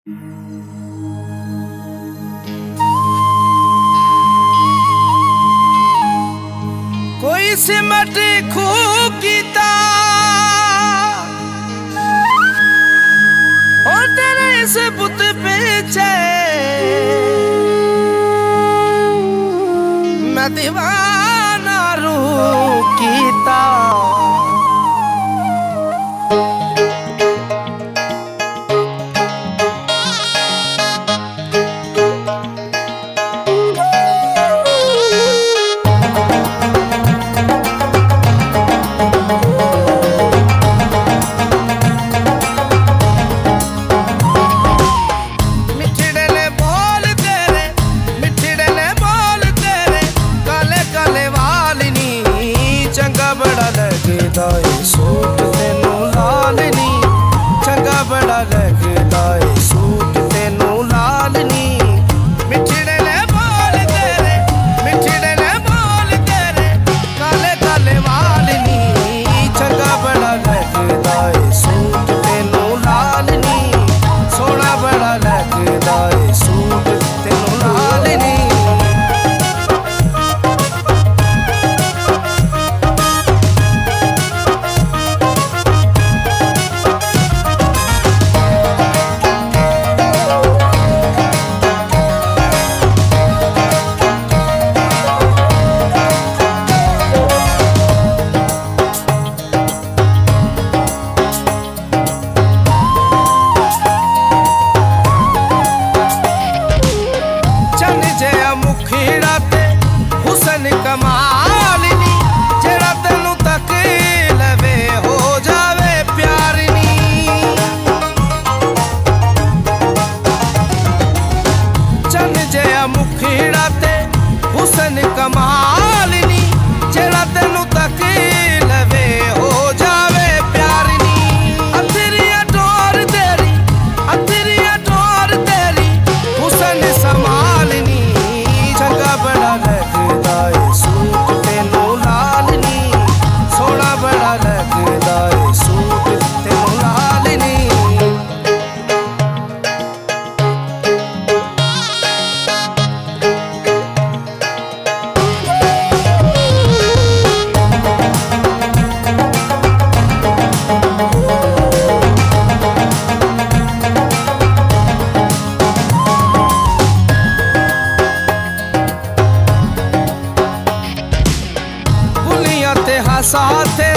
कोई सिमट खूब कीता और तेरे से बुत पीछे मैं दीवाना रूह कीता। सूट तेनू लालनी चंगा बड़ा लगदा है, सूट तेनू लालनी मिठड़े ने बोल तेरे, मिठड़े ने बोल तेरे काले काले वालनी चंगा बड़ा लगदा है, सूट तेनू लालनी सोना बड़ा लगदा है, सूट तेनू लालनी। कमालनी जेड़ा तेनू तक लवे हो जावे प्यारनी, चन जया मुखीड़ा ते हुसन कमालनी जेड़ा तेनू तक लवे हो जावे प्यारनी। अथरिया डोर तेरी, अथरिया डोर तेरी हुसन संभालनी चंगा बड़ा लगदा है, सूट तेनू लालनी सोना बड़ा लगदा है, सूट तेनू लालनी। साथे